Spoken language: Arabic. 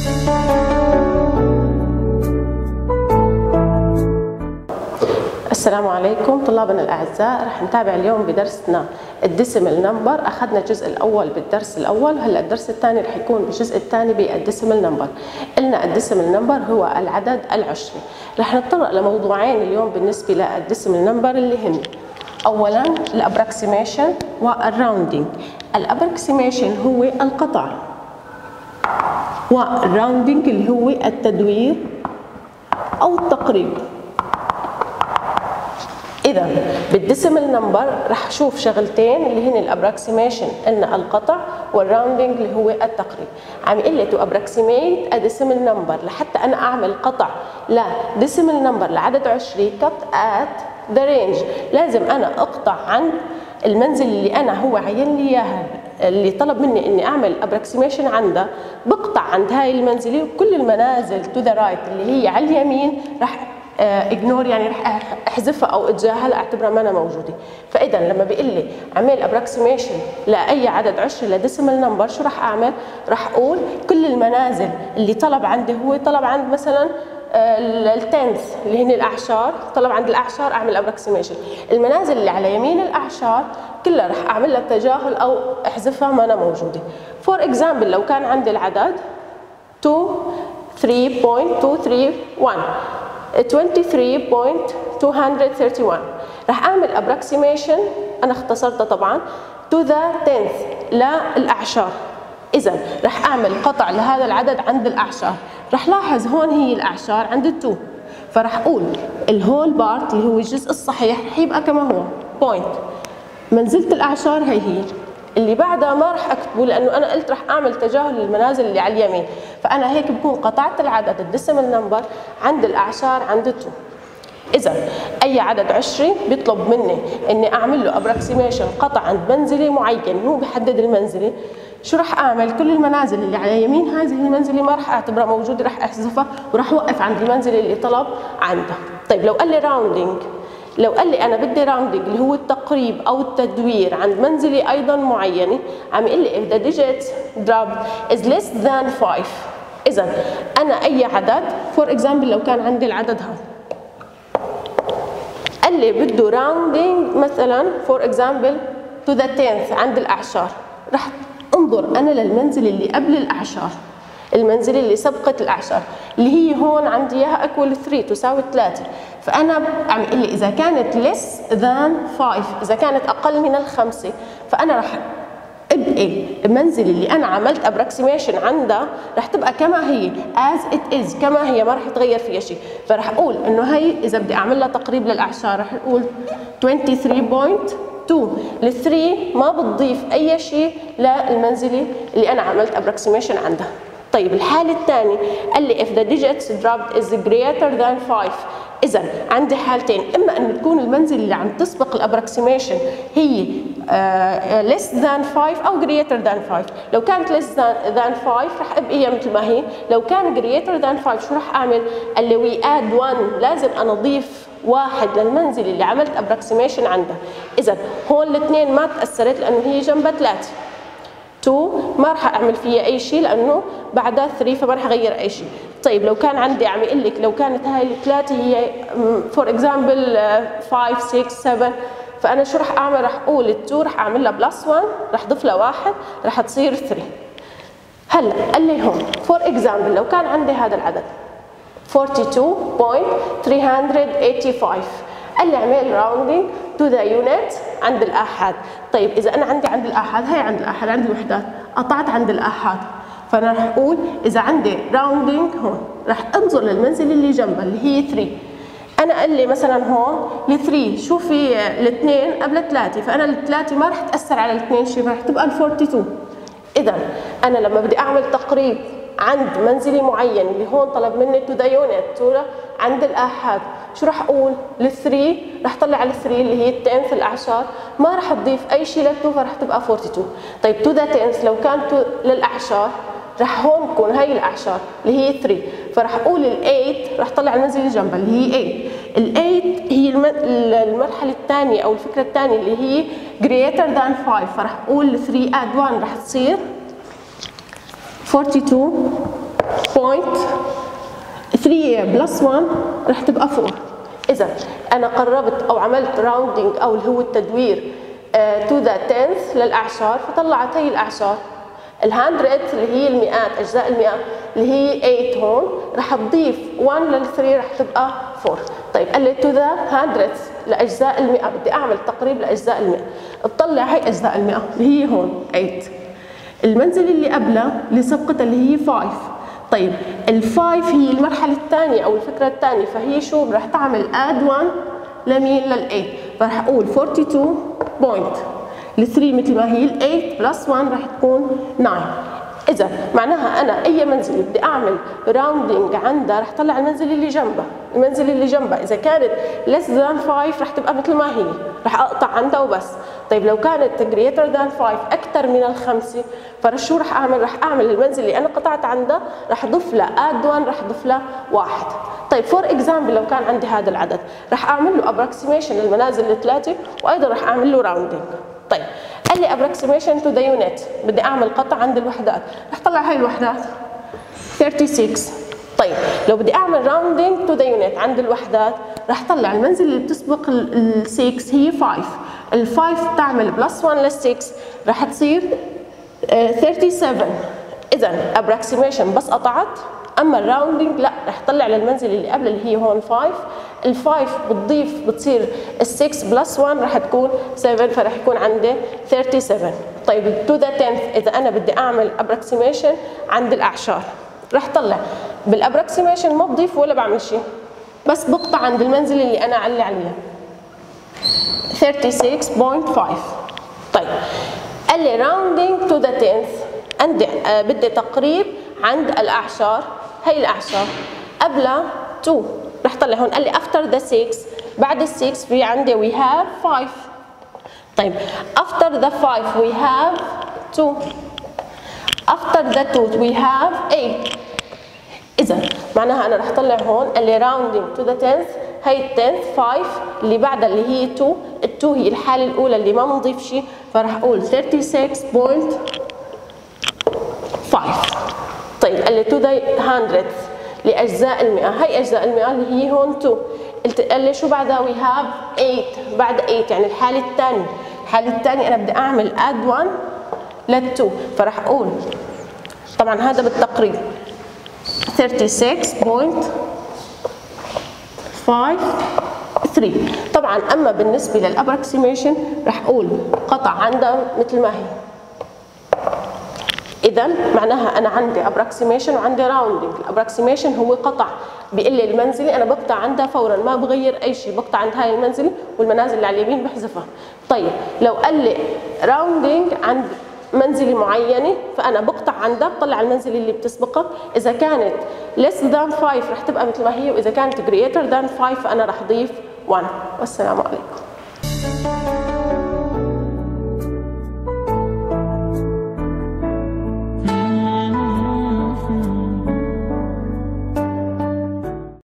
السلام عليكم طلابنا الأعزاء. رح نتابع اليوم بدرسنا الديسيمال نمبر. أخذنا الجزء الأول بالدرس الأول، هلا الدرس الثاني رح يكون بالجزء الثاني بالديسيمال نمبر. قلنا الديسيمال نمبر هو العدد العشري. رح نتطرق لموضوعين اليوم بالنسبة للديسيمال نمبر اللي هن أولا الأبراكسيميشن والراوندينج. الأبراكسيميشن هو القطع، والراوندينج اللي هو التدوير أو التقريب. إذا بالديسيمال نمبر رح شوف شغلتين اللي هن الابراكسيميشن قلنا القطع، والراوندينج اللي هو التقريب. عم يقول لي تو ابراكسيميت ا ديسيمال نمبر، لحتى انا اعمل قطع لديسيمال نمبر لعدد عشري كت ات ذا رينج، لازم انا اقطع عن المنزل اللي انا هو عين لي اياها، اللي طلب مني اني اعمل ابراكسيميشن عنده. بقطع عند هاي المنزله، وكل المنازل تو ذا رايت اللي هي على اليمين رح اجنور، يعني رح احذفها او اتجاهلها اعتبرها ما أنا موجوده. فاذا لما بيقول لي اعمل ابراكسيميشن لاي عدد عشري لديسيمال نمبر، شو رح اعمل؟ رح اقول كل المنازل اللي طلب عندي، هو طلب عند مثلا التنث اللي هن الاعشار، طلب عند الاعشار اعمل ابراكسيميشن. المنازل اللي على يمين الاعشار كلها رح اعمل لها تجاهل او احذفها ما أنا موجوده. فور اكزامبل لو كان عندي العدد 23.231 23.231 رح اعمل ابراكسيميشن، انا اختصرتها طبعا تو ذا تنث للاعشار. اذا رح اعمل قطع لهذا العدد عند الاعشار. رح لاحظ هون هي الاعشار عند ال2، فرح اقول الهول بارت اللي هو الجزء الصحيح رح يبقى كما هو بوينت. منزله الاعشار هي اللي بعدها ما رح اكتبه، لانه انا قلت رح اعمل تجاهل للمنازل اللي على اليمين. فانا هيك بكون قطعت العدد الديسيمال نمبر عند الاعشار عند ال2. اذا اي عدد عشري بيطلب مني اني اعمل له ابراكسيميشن قطع عند منزله معين، هو بحدد المنزله. شو رح اعمل؟ كل المنازل اللي على يمين هذه المنزله ما رح اعتبرها موجوده، رح احذفها ورح اوقف عند المنزله اللي طلب عندها. طيب لو قال لي راوندينج، لو قال لي انا بدي راوندينج اللي هو التقريب او التدوير عند منزله ايضا معينه، عم يقول لي if the digit dropped is less than 5. اذا انا اي عدد، فور اكزامبل لو كان عندي العدد هذا قال لي بده راوندينج مثلا فور اكزامبل تو ذا 10th عند الاعشار، رح انظر انا للمنزل اللي قبل الاعشار، المنزله اللي سبقت الاعشار اللي هي هون عندي اياها اكوال 3 تساوي 3. فانا عم يقول لي اذا كانت less than 5، اذا كانت اقل من الخمسه، فانا رح ابقي المنزل اللي انا عملت ابراكسيميشن عندها رح تبقى كما هي as it is، كما هي ما رح يتغير فيها شيء. فرح اقول انه هي اذا بدي اعمل لها تقريب للاعشار رح اقول 23.2. ال3 ما بتضيف اي شيء للمنزله اللي انا عملت ابراكسيميشن عندها. طيب الحاله الثانيه قال لي if the digits dropped is greater than 5. اذا عندي حالتين، اما ان تكون المنزل اللي عم تسبق الابراكسيميشن هي less than 5 او greater than 5. لو كانت less than 5 رح ابقي هي مثل ما هي. لو كان greater than 5 شو رح اعمل؟ قال لي we add 1، لازم انا اضيف واحد للمنزل اللي عملت ابراكسيميشن عنده. اذا هون الاثنين ما تاثرت لانه هي جنبها 3. 2 ما راح اعمل فيها اي شيء لانه بعدها 3، فما راح اغير اي شيء. طيب لو كان عندي عم يقول لك لو كانت هاي الثلاثه هي فور اكزامبل 5 6 7، فانا شو راح اعمل؟ راح اقول ال2 راح اعمل لها بلس 1، راح اضيف لها 1 راح تصير 3. هلا قال لي هون فور اكزامبل لو كان عندي هذا العدد 42.385، قال لي اعمل راوندينج تو ذا يونت عند الاحاد. طيب اذا انا عندي عند الاحاد، هي عند الاحاد عندي وحدات، قطعت عند الاحاد، فانا رح اقول اذا عندي راوندينج هون رح انظر للمنزل اللي جنبها اللي هي 3. انا قال لي مثلا هون ال3 شوفي الاثنين قبل 3، فانا الثلاثه ما رح تاثر على الاثنين شيء، رح تبقى ال42. اذا انا لما بدي اعمل تقريب عند منزلي معين اللي هون طلب مني تو ذا يونت عند الاحاد، شو راح اقول؟ ال3 راح طلع على ال3 اللي هي التنث الاعشار، ما راح تضيف اي شيء لل2 فراح تبقى 42. طيب تو ذا تنث لو كان للاعشار راح هون بكون هي الاعشار اللي هي 3، فراح اقول ال8 راح طلع المنزل اللي جنبها اللي هي 8. ال8 هي المرحله الثانيه او الفكره الثانيه اللي هي greater than 5، فراح اقول 3 add 1 راح تصير 42 بوينت 3 بلس 1 رح تبقى 4. إذا أنا قربت أو عملت راوندينج أو اللي هو التدوير to the tenth للأعشار، فطلعت هي الأعشار. الهاندريد اللي هي المئات، أجزاء المئة اللي هي 8 هون، رح تضيف 1 لل3 رح تبقى 4. طيب قال لي to the hundredths لأجزاء المئة، بدي أعمل تقريب لأجزاء المئة. اطلع هي أجزاء المئة اللي هي هون 8. المنزل اللي قبلها اللي سبقتها اللي هي 5. طيب ال5 هي المرحلة الثانية أو الفكرة الثانية، فهي شو رح تعمل add 1 لمين؟ لل8. فرح أقول 42 بوينت ال3 مثل ما هي، ال8 بلس 1 رح تكون 9. إذا معناها أنا أي منزل بدي أعمل راوندينج عندها رح طلع المنزل اللي جنبها، المنزل اللي جنبها إذا كانت less than 5 رح تبقى مثل ما هي، رح أقطع عندها وبس. طيب لو كانت greater than 5 أكثر من الخمسة، فشو رح أعمل؟ رح أعمل المنزل اللي أنا قطعت عنده رح أضيف له add 1 رح أضيف له 1. طيب فور اكزامبل لو كان عندي هذا العدد رح أعمل له approximation للمنازل الثلاثة وأيضا رح أعمل له راوندينج. طيب قال لي approximation to the unit، بدي أعمل قطع عند الوحدات، رح طلع هاي الوحدات 36. طيب لو بدي أعمل rounding to the unit عند الوحدات رح طلع المنزل اللي بتسبق ال 6 هي 5. ال 5 بتعمل بلس 1 لل 6 رح تصير 37. إذا approximation بس قطعت، أما الراوندينج لا، رح طلع للمنزل اللي قبل اللي هي هون 5. ال 5 بتصير ال 6 بلس 1 رح تكون 7، فرح يكون عندي 37. طيب to the 10th إذا أنا بدي أعمل approximation عند الأعشار رح طلع بالابروكسيميشن ما بضيف ولا بعمل شيء، بس بقطع عند المنزل اللي أنا علي عليه 36.5. طيب قال لي rounding to the 10th، عندي بدي تقريب عند الأعشار. هي الأعشار قبلها 2 رح طلع هون. قال لي after the 6 بعد ال 6 في عندي we have 5. طيب after the 5 we have 2. after the 2 we have 8. إذا معناها أنا رح طلع هون قال لي rounding to the 10th، هي ال 10th 5 اللي بعدها اللي هي 2، ال 2 هي الحالة الأولى اللي ما بنضيف شيء، فرح أقول 36.5. طيب قال لي to the hundredth لأجزاء المئة، هي أجزاء المئة اللي هي هون 2. قال لي شو بعدها؟ we have 8. بعد 8 يعني الحالة الثانية، الحالة الثانية أنا بدي أعمل add 1 لل 2، فرح أقول طبعا هذا بالتقريب 36.53. طبعا أما بالنسبة للأبروكسيميشن رح أقول قطع عندها مثل ما هي. إذا معناها أنا عندي approximation وعندي rounding. الابروكسيميشن هو قطع، بيقول لي المنزلي أنا بقطع عندها فورا ما بغير أي شيء، بقطع عند هاي المنزلي والمنازل اللي على اليمين بحذفها. طيب لو قال لي rounding عند منزلي معينة فأنا بقطع عندها بطلع المنزل اللي بتسبقها. إذا كانت less than 5 رح تبقى مثل ما هي، وإذا كانت greater than 5 فأنا رح أضيف 1. والسلام عليكم.